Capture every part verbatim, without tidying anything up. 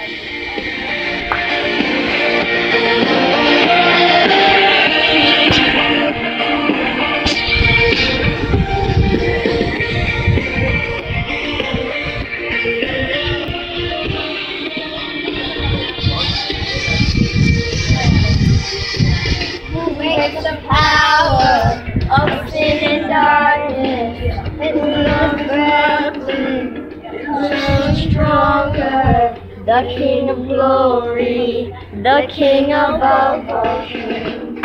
The power of sin and darkness, and the stronger, the King of glory, the King above all kings.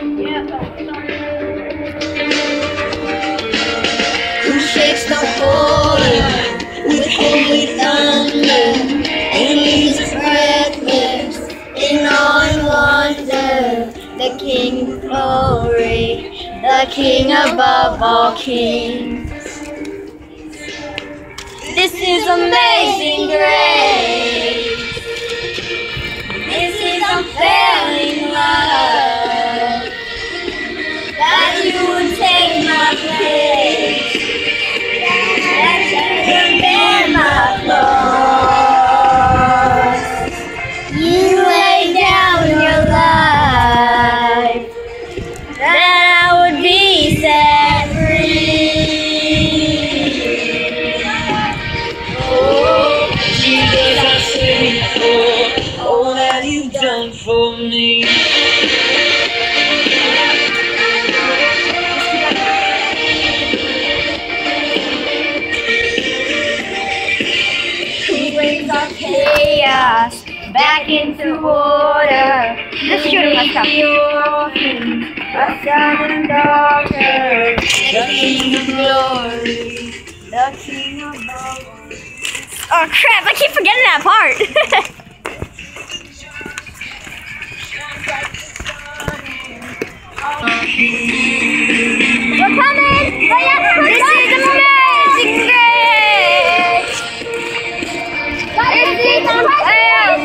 Who shakes the holy with holy thunder, and leaves us breathless in awe and wonder. The King of glory, the King above all kings. This is amazing grace. This is unfailing love. That you would take my place. That you would bear my cross. You lay down your life, that I would be set free. Oh, Jesus, I sing for all that you've done for me. Who brings our chaos back into order? Just shoot him, let's go. A son and daughter, the King of glory, the King of glory. Oh crap, I keep forgetting that part. We're coming! Brianna, we're this coming! Is amazing grace! This is amazing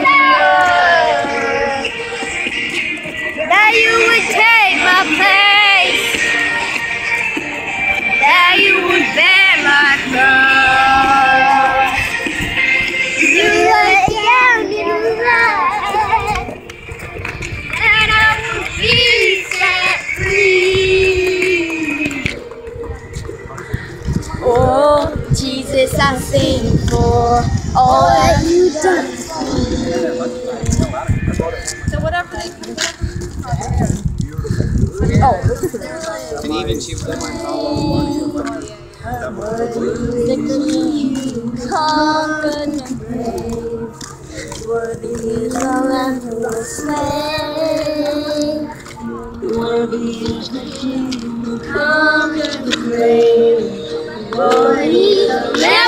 that you would take my place, that you would bear my cross. You lay down your life, that I would be set free. Oh, Jesus, I sing for all that you've done for me. So whatever they Oh, and even she was like, the King conquered the grave. Worthy is the Lamb who was slain. Worthy is the King who conquered the grave. Worthy is the Lamb.